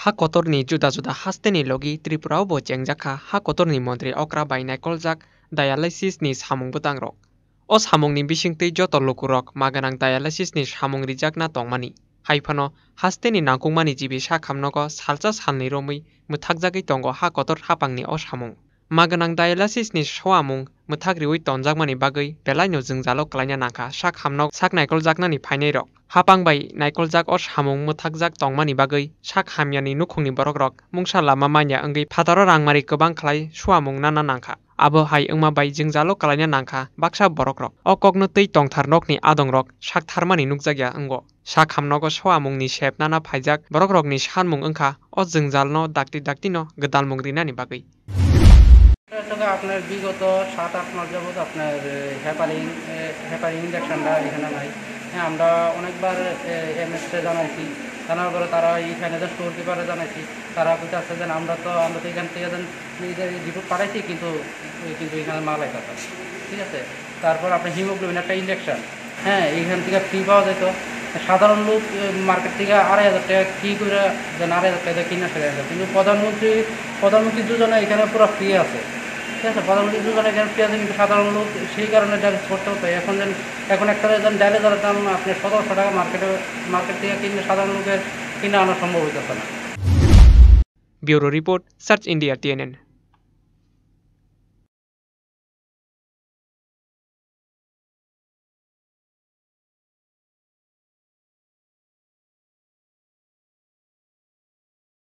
Ha kotorni juda-juda hasteni logi Tripurao bo jengjaka ha kotorni mantri okra bai naikoljak dialysis ni samung butangrok. O samungni bisingtwi joto lukurok maganang dialysis ni samung rijakna tongmani. Haifano hasteni nangkukmani jibi sakhamnogo salsa salni romwi mwthakjagui tongo ha kotor hapangni o samung. Maganang dialysis ni soamung mwthakriwi tonjakmani bagwi belai no jwngjalo klaina nangkha sakhamnog sak naikoljaknani phainai rok. Hapang bai naikoljak o samung mwthakjak tongmani bagwi sak hamyani nukhungni borokrok mungsa lama manya wngwi phataro rangmari kwbang khlai soamung nana nangkha. Abo hai wngma bai jwngjalo klaina nangkha baksa borokrok. O kokno twi tongthar nokni adongrok saktharmani nukjakya wngbo. Sak hamnogo soamungni sep nana phaijak borokrokni sanmung wngkha o jwngjalno dakti no gdalmung rinani bagwi. আপনার বিগত 7-8 মাস যাবত আপনার heparin ইঞ্জেকশনটা এখানে নাই। হ্যাঁ, আমরা অনেকবার এমএসে জানাইছি, জানার পরে তারা এইখানে যে স্টোর কিপারে জানাইছি, তারা কইতাছে যে আমরা তো এখান থেকে নিজেদের রিপোর্ট পাঠাইছি, কিন্তু এখানে মাল আইতাছে। ঠিক আছে, তারপর আপনার হিমোগ্লোবিন একটা ইঞ্জেকশন, হ্যাঁ, এইখান থেকে ফ্রি পাওয়া যেত। সাধারণ লোক মার্কেট থেকে 2,500 টাকা কী করে যেন 2,500 টাকা কিনা সেরে যায়, কিন্তু প্রধানমন্ত্রী যোজনা এখানে পুরো ফ্রি আছে। ঠিক আছে, প্রধানমন্ত্রী যোজনা এখানে ফ্রি আছে, কিন্তু সাধারণ লোক সেই কারণে ডায়ালিসিস করতে হতো। এখন একটা ডায়ালিসিসের দাম আপনি 1,700 টাকা মার্কেট থেকে কিনলে সাধারণ লোকের কিনে আনা সম্ভব হইতেছে না। Bureau report, search India, TNN।